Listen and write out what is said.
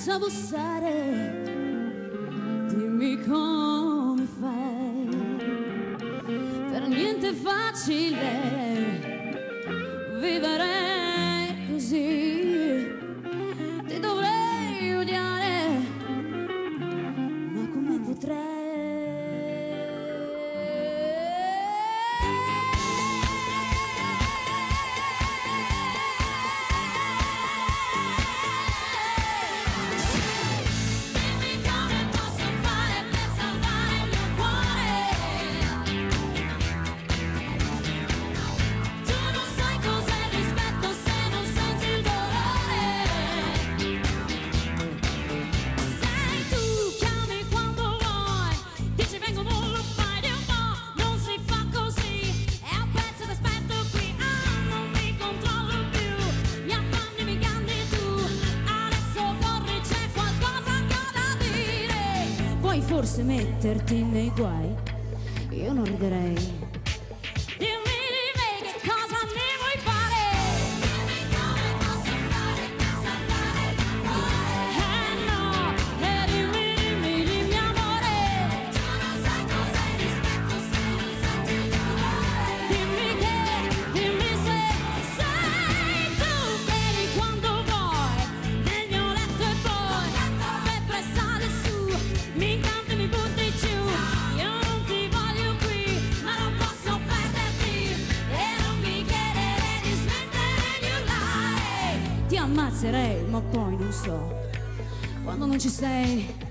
senza bussare, dimmi come fai. Per niente è facile vivere così, ti dovrei odiare, ma come potrei? Forse metterti nei guai, io non riderei. Dimmi di me che cosa ne vuoi fare? Dimmi come posso fare per salvare il tuo cuore. No, dimmi amore. Tu non sai cos'è rispetto se non senti il dolore. Dimmi se sei tu, vieni quando vuoi nel mio letto e poi per pressare su mi incanti, mi butti giù. Io non ti voglio qui, ma non posso perderti e non mi chiedere di smettere di urlare. Ti ammazzerei, ma poi non so, quando non ci sei